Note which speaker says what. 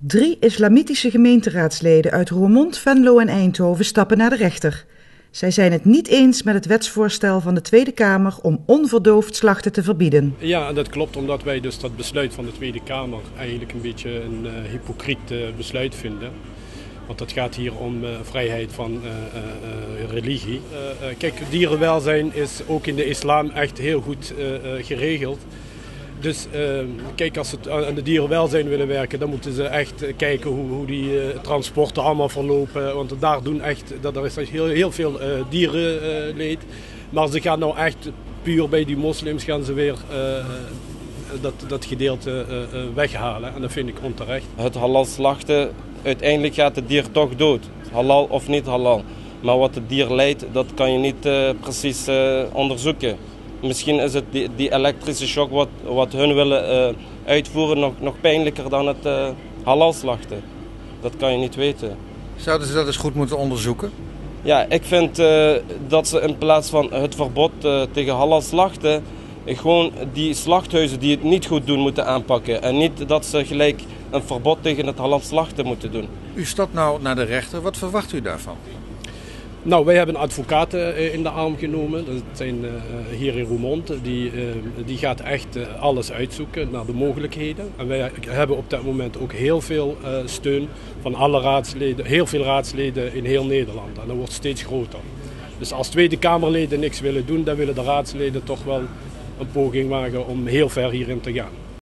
Speaker 1: 3 islamitische gemeenteraadsleden uit Roermond, Venlo en Eindhoven stappen naar de rechter. Zij zijn het niet eens met het wetsvoorstel van de Tweede Kamer om onverdoofd slachten te verbieden.
Speaker 2: Ja, dat klopt, omdat wij dus dat besluit van de Tweede Kamer eigenlijk een beetje een hypocriet besluit vinden. Want het gaat hier om vrijheid van religie. Kijk, dierenwelzijn is ook in de islam echt heel goed geregeld. Dus kijk, als ze aan de dierenwelzijn willen werken, dan moeten ze echt kijken hoe die transporten allemaal verlopen. Want daar doen echt, er is heel veel dierenleed. Maar ze gaan nou echt puur bij die moslims gaan ze weer dat gedeelte weghalen. En dat vind ik onterecht.
Speaker 3: Het halal slachten, uiteindelijk gaat het dier toch dood. Halal of niet halal. Maar wat het dier lijdt, dat kan je niet precies onderzoeken. Misschien is het die elektrische shock wat hun willen uitvoeren nog pijnlijker dan het halal slachten. Dat kan je niet weten.
Speaker 4: Zouden ze dat eens goed moeten onderzoeken?
Speaker 3: Ja, ik vind dat ze in plaats van het verbod tegen halal slachten, gewoon die slachthuizen die het niet goed doen moeten aanpakken. En niet dat ze gelijk een verbod tegen het halal slachten moeten doen.
Speaker 4: U stapt nou naar de rechter. Wat verwacht u daarvan?
Speaker 2: Nou, wij hebben advocaten in de arm genomen. Dat zijn hier in Roermond. Die gaat echt alles uitzoeken naar de mogelijkheden. En wij hebben op dat moment ook heel veel steun van alle raadsleden. Heel veel raadsleden in heel Nederland. En dat wordt steeds groter. Dus als Tweede Kamerleden niks willen doen, dan willen de raadsleden toch wel een poging wagen om heel ver hierin te gaan.